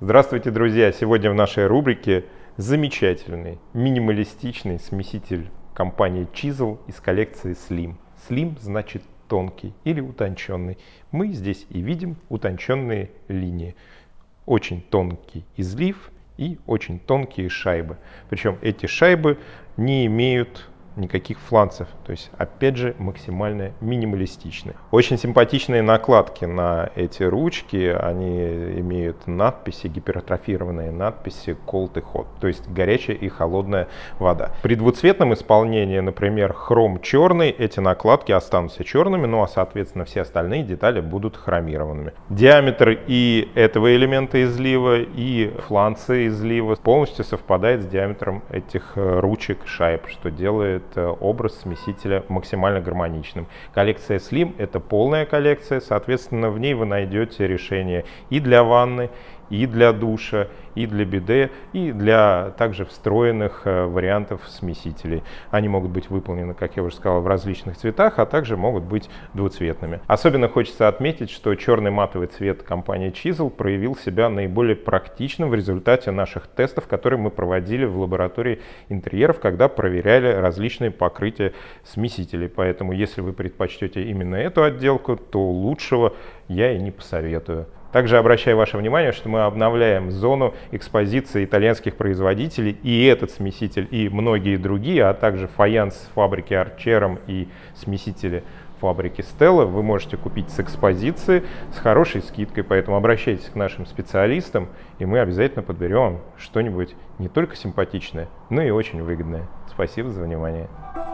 Здравствуйте, друзья! Сегодня в нашей рубрике замечательный минималистичный смеситель компании Chisel из коллекции Slim. Slim значит тонкий или утонченный. Мы здесь и видим утонченные линии. Очень тонкий излив и очень тонкие шайбы. Причем эти шайбы не имеют никаких фланцев, то есть опять же максимально минималистичны. Очень симпатичные накладки на эти ручки, они имеют надписи, гипертрофированные надписи cold и hot, то есть горячая и холодная вода. При двуцветном исполнении, например, хром черный, эти накладки останутся черными, ну а соответственно все остальные детали будут хромированными. Диаметр и этого элемента излива, и фланцы излива полностью совпадает с диаметром этих ручек шайб, что делает образ смесителя максимально гармоничным. Коллекция Slim — это полная коллекция, соответственно, в ней вы найдете решение и для ванны, и для душа, и для биде, и для также встроенных вариантов смесителей. Они могут быть выполнены, как я уже сказал, в различных цветах, а также могут быть двуцветными. Особенно хочется отметить, что черный матовый цвет компании Chisel проявил себя наиболее практичным в результате наших тестов, которые мы проводили в лаборатории интерьеров, когда проверяли различные покрытия смесителей. Поэтому, если вы предпочтете именно эту отделку, то лучшего я и не посоветую. Также обращаю ваше внимание, что мы обновляем зону экспозиции итальянских производителей, и этот смеситель, и многие другие, а также фаянс фабрики Archerum и смесители фабрики Stella вы можете купить с экспозиции с хорошей скидкой, поэтому обращайтесь к нашим специалистам, и мы обязательно подберем вам что-нибудь не только симпатичное, но и очень выгодное. Спасибо за внимание.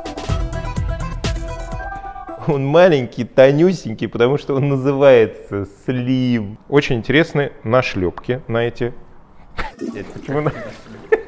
Он маленький, тонюсенький, потому что он называется Slim. Очень интересны нашлепки на эти... Почему